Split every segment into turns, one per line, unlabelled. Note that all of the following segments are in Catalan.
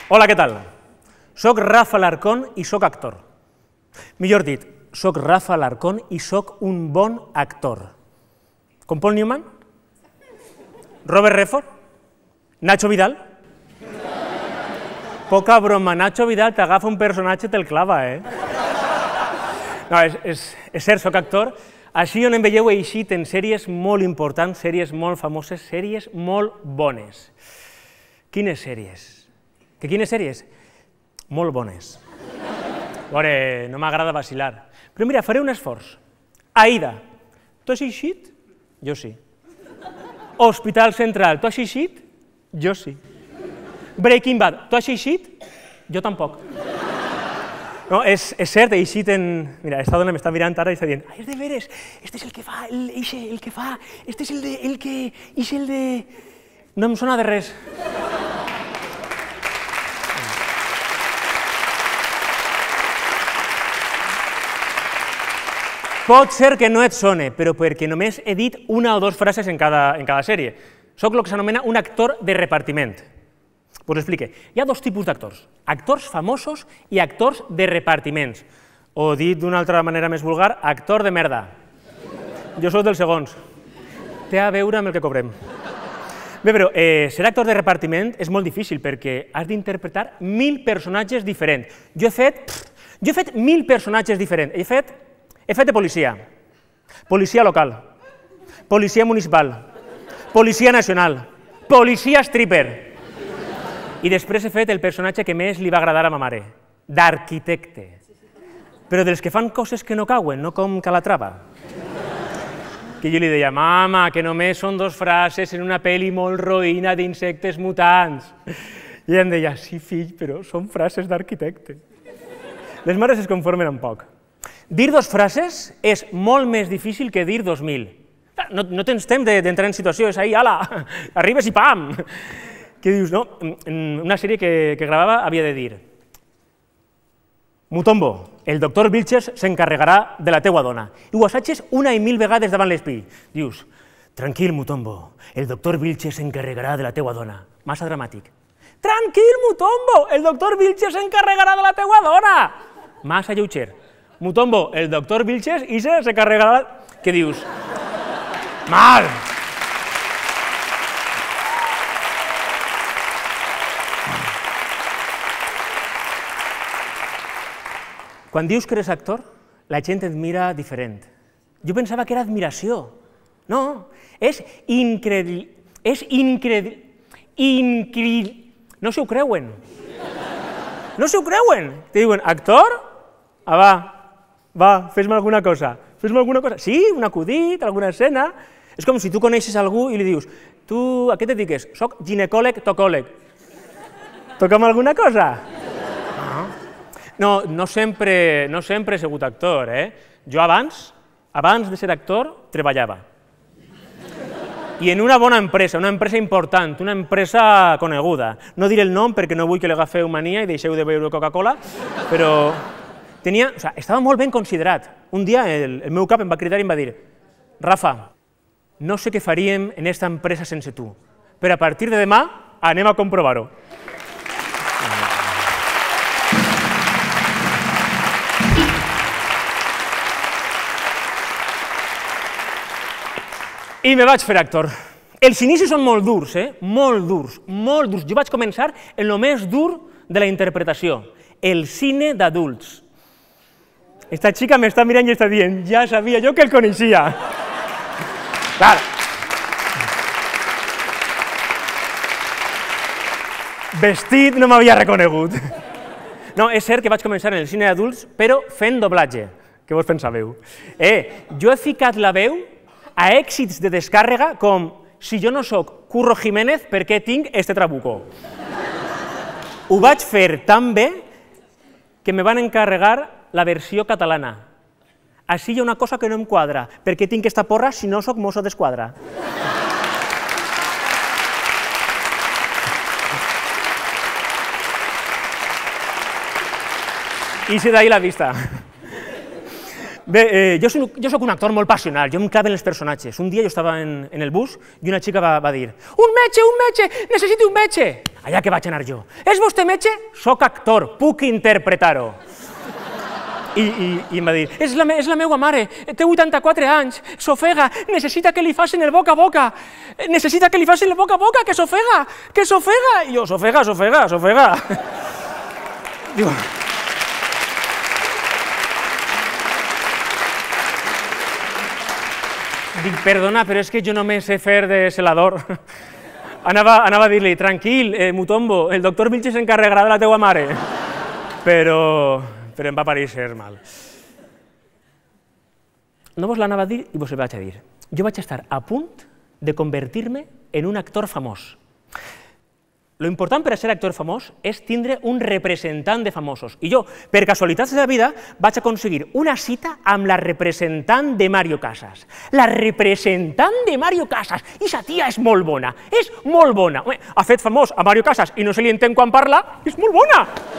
Hola, què tal? Soc Rafa Alarcón i soc actor. Millor dit, soc Rafa Alarcón i soc un bon actor. Com Paul Newman? Robert Redford? Nacho Vidal? Poca broma, Nacho Vidal t'agafa un personatge i te'l clava, No, és cert, soc actor. Així on em veieu he eixit en sèries molt importants, sèries molt famoses, sèries molt bones. Quines sèries? Que quines sèries? Molt bones. A veure, no m'agrada vacilar. Però mira, faré un esforç. Aida, tu has eixit? Jo sí. Hospital Central, tu has eixit? Jo sí. Breaking Bad, tu has eixit? Jo tampoc. No, és cert, he eixit en... Mira, esta dona m'està mirant ara i està dient és de veres, este és el que fa, el que fa, este és el que... és el de... No em sona de res. Pot ser que no et sone, però perquè només he dit una o dues frases en cada sèrie. Soc el que s'anomena un actor de repartiment. Us explique. Hi ha dos tipus d'actors, actors famosos i actors de repartiments. O dit d'una altra manera més vulgar, actor de merda. Jo soc dels segons. Té a veure amb el que cobrem. Bé, però ser actor de repartiment és molt difícil perquè has d'interpretar 1000 personatges diferents. Jo he fet 1000 personatges diferents. He fet de policia, policia local, policia municipal, policia nacional, policia stripper. I després he fet el personatge que més li va agradar a ma mare, d'arquitecte. Però dels que fan coses que no cauen, no com Calatrava. Que jo li deia, mama, que només són 2 frases en una pel·li molt roïna d'insectes mutants. I ella em deia, sí, fill, però són frases d'arquitecte. Les mares es conformen amb poc. Dir 2 frases és molt més difícil que dir 2000. No tens temps d'entrar en situació, és ahí, ala, arribes i pam! Què dius, no? En una sèrie que gravava havia de dir Mutombo, el doctor Vilches s'encarregarà de la teua dona. I ho assatges 1 i 1000 vegades davant l'espill. Dius, tranquil, Mutombo, el doctor Vilches s'encarregarà de la teua dona. Massa dramàtic. Tranquil, Mutombo, el doctor Vilches s'encarregarà de la teua dona. Massa lleuger. Mutombo, el doctor Vilches i se carregarà... Què dius? Mal! Quan dius que eres actor, la gent et mira diferent. Jo pensava que era admiració. No, és incredible. No s'ho creuen. No s'ho creuen. Te diuen, actor? Va, fes-me alguna cosa. Fes-me alguna cosa. Sí, un acudit, alguna escena. És com si tu coneixes algú i li dius, tu a què et dediques? Soc ginecòleg, tocòleg. Toca'm alguna cosa? No sempre he sigut actor. Jo abans de ser actor, treballava. I en una bona empresa, una empresa important, una empresa coneguda. No diré el nom perquè no vull que l'agafeu mania i deixeu de beure Coca-Cola, però estava molt ben considerat. Un dia el meu cap em va cridar i em va dir Rafa, no sé què faríem en aquesta empresa sense tu, però a partir de demà anem a comprovar-ho. I me vaig fer actor. Els inicis són molt durs, molt durs, molt durs. Jo vaig començar en el més dur de la interpretació, el cine d'adults. Esta xica m'està mirant i està dient, ja sabia jo que el coneixia. Clar. Vestit no m'havia reconegut. No, és cert que vaig començar en el cine d'adults, però fent doblatge. Què vos pensàveu? Jo he ficat la veu a èxits de descàrrega com si jo no soc Curro Jiménez, per què tinc este trabuco? Ho vaig fer tan bé que me van encarregar la versió catalana. Així hi ha una cosa que no em quadra. Per què tinc esta porra si no soc mosso d'esquadra? I se d'ahí la vista. Bé, jo soc un actor molt passional, jo em clavo en els personatges. Un dia jo estava en el bus i una xica va dir un metge, necessito un metge. Allà que vaig anar jo. És vostè metge? Soc actor, puc interpretar-ho. I em va dir, és la meva mare, té 84 anys, s'ofega, necessita que li facin el boca a boca, necessita que li facin el boca a boca, que s'ofega. I jo, s'ofega. Diu... Dic, perdona, però és que jo només sé fer de celador. Anava a dir-li, tranquil, Mutombo, el doctor Vilches s'encarregarà de la teua mare. Però em va parèixer mal. No vos l'anava a dir i vos ho vaig a dir. Jo vaig estar a punt de convertir-me en un actor famós. Lo important per a ser actor famós és tindre un representant de famosos. I jo, per casualitats de la vida, vaig aconseguir una cita amb la representant de Mario Casas. La representant de Mario Casas. I sa tia és molt bona, és molt bona. Ha fet famós a Mario Casas i no se li entén quan parla, és molt bona.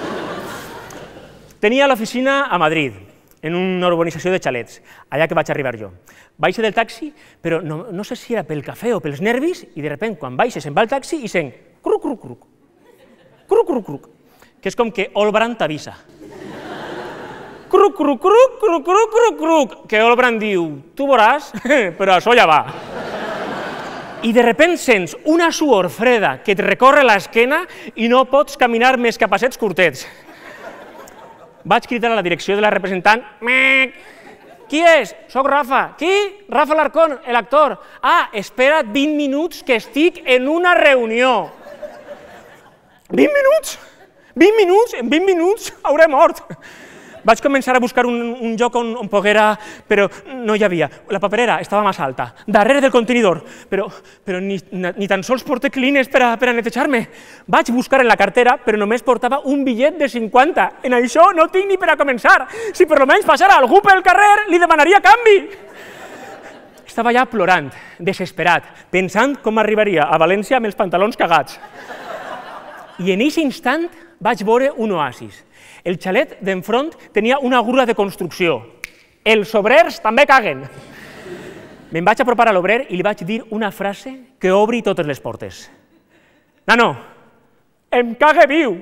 Tenia l'oficina a Madrid, en una urbanització de xalets, allà que vaig arribar jo. Baixo del taxi, però no sé si era pel cafè o pels nervis, i de sobte, quan baixes, se'n va el taxi i sent cruc, cruc, cruc, cruc, cruc, cruc, que és com que Olbran t'avisa. Cruc, cruc, cruc, cruc, cruc, cruc, cruc, que Olbran diu, tu veuràs, però això ja va. I de sobte sents una suor freda que et recorre l'esquena i no pots caminar més que a passets curtets. Vaig cridar a la direcció de la representant. Qui és? Soc Rafa. Qui? Rafa Larcón, l'actor. Ah, espera't 20 minuts que estic en una reunió. 20 minuts? 20 minuts? En 20 minuts hauré mort. Vaig començar a buscar un lloc on poguera, però no hi havia. La paperera estava massa alta, darrere del contenidor, però ni tan sols porté clines per a netejar-me. Vaig buscar en la cartera, però només portava un bitllet de 50. En això no tinc ni per a començar. Si per almenys passara algú pel carrer, li demanaria canvi. Estava ja plorant, desesperat, pensant com arribaria a València amb els pantalons cagats. I en aquest instant vaig veure un oasis. El xalet d'enfront tenia una grua de construcció. Els obrers també caguen. Me'n vaig apropar a l'obrer i li vaig dir una frase que obri totes les portes. Nano, em cague viu.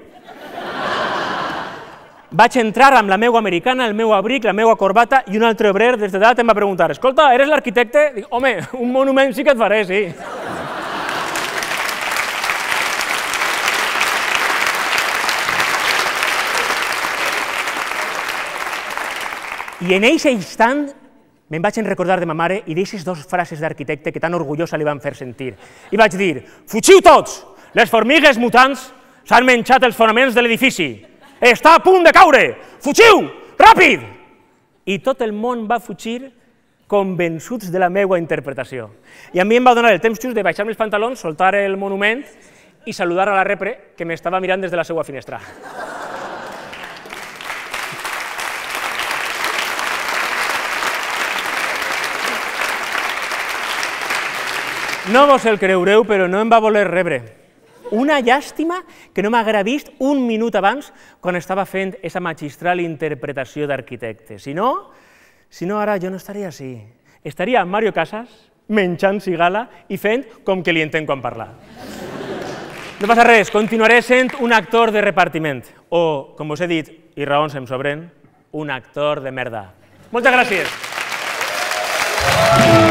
Vaig entrar amb la meva americana, el meu abric, la meva corbata, i un altre obrer des de dalt em va preguntar, escolta, eres l'arquitecte? Dic, home, un monument sí que et faré, sí. I en aquest instant me'n vaig recordar de ma mare i d'aquestes dues frases d'arquitecte que tan orgullosa li van fer sentir. I vaig dir, fugiu tots! Les formigues mutants s'han menjat els fonaments de l'edifici. Està a punt de caure! Fugiu! Ràpid! I tot el món va fugir convençuts de la meva interpretació. I a mi em va donar el temps just de baixar-me els pantalons, soltar el monument i saludar a la repre que m'estava mirant des de la seva finestra. No vos el creureu, però no em va voler rebre. Una llàstima que no m'haguera vist un minut abans quan estava fent aquesta magistral interpretació d'arquitecte. Si no, ara jo no estaria així. Estaria amb Mario Casas, menjant cigala i fent com que li entenc quan parla. No passa res, continuaré sent un actor de repartiment. O, com us he dit, i raons em sobren, un actor de merda. Moltes gràcies.